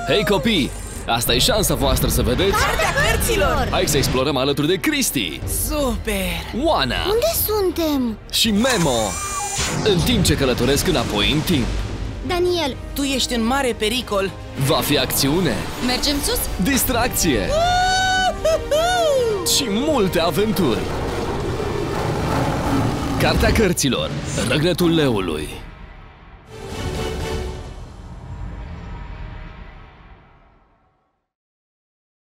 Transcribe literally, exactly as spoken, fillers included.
Hei copii, asta e șansa voastră să vedeți Cartea cărților! Hai să explorăm alături de Cristi, Super! Oana Unde suntem? și Memo, în timp ce călătoresc înapoi în timp. Daniel, Tu ești în mare pericol! Va fi acțiune, mergem sus? distracție și multe aventuri. Cartea cărților, Răgnetul leului.